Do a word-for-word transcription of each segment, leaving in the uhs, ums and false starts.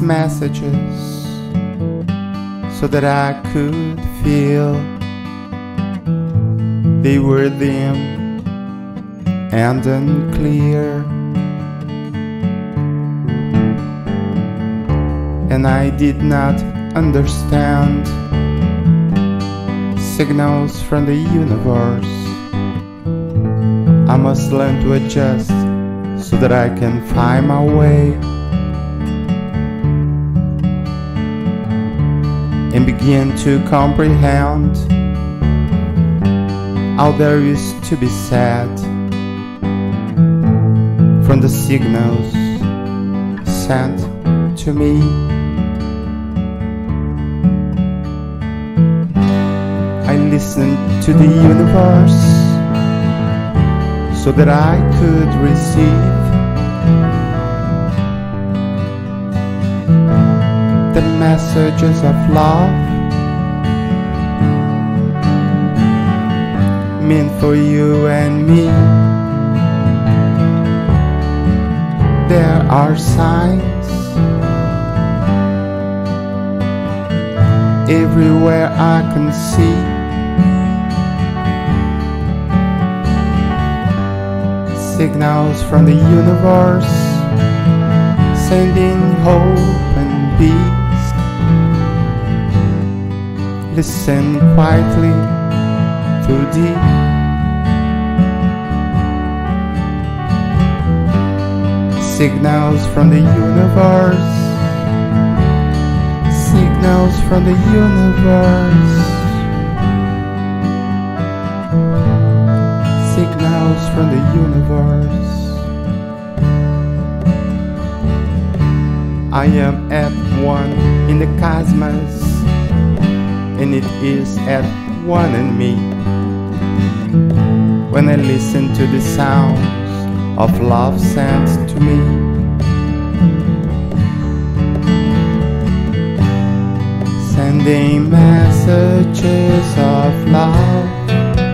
messages so that I could feel. They were dim and unclear, and I did not understand signals from the universe. I must learn to adjust so that I can find my way and begin to comprehend all there is to be said from the signals sent to me. I listened to the universe so that I could receive the messages of love meant for you and me. There are signs everywhere I can see, signals from the universe sending hope and peace. Listen quietly, too deep. Signals from the universe, signals from the universe, signals from the universe. I am at one in the cosmos, and it is at one in me. When I listen to the sounds of love sent to me, sending messages of love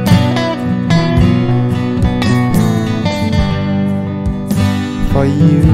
for you